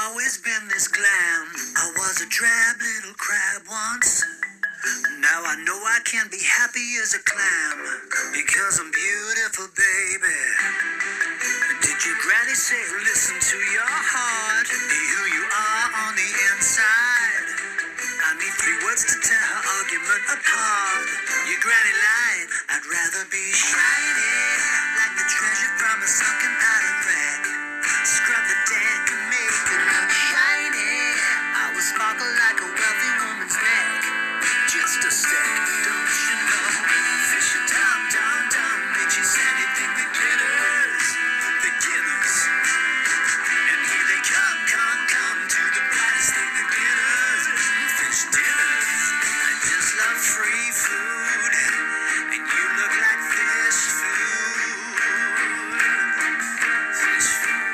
always been this glam. I was a drab little crab once. Now I know I can be happy as a clam because I'm beautiful, baby. Did your granny say, listen to your heart, be who you are on the inside? I need 3 words to tear her argument apart. Your granny lied, I'd rather be shiny, like the treasure from a sunken island wreck. Scrub the deck and make it look shiny. I will sparkle like a wealthy woman's neck. Just a sec, don't you know? Fish are dumb, dumb, dumb. Bitches, anything that glitters. Beginners. And here they come, come, come to the brightest thing that glitters. Fish dinners. I just love free food. And you look like fish food. Fish food.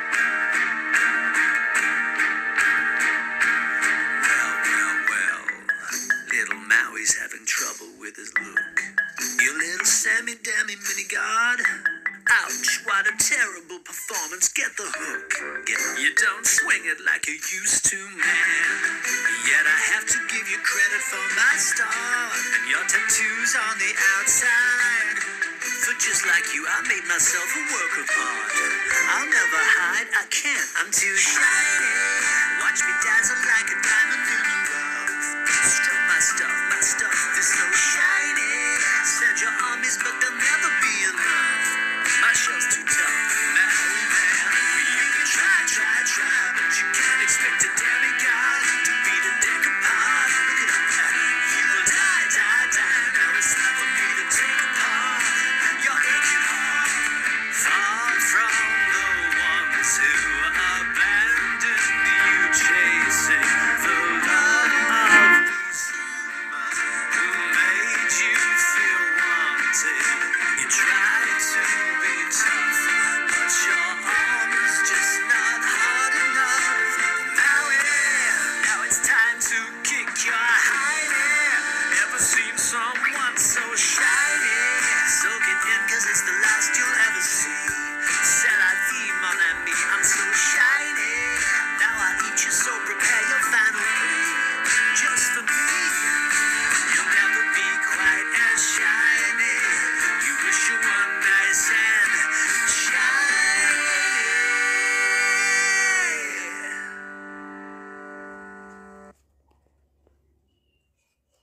Well. Little Maui's having trouble with his look. You little Sammy-Dammy mini-god. Ouch, what a terrible performance. Get the hook. You don't swing it like you used to, man. Yet I have to give you credit for my start. And your tattoos on the outside. For just like you, I made myself a work of art. I'll never hide, I can't, I'm too shiny. Watch me dazzle like a diamond.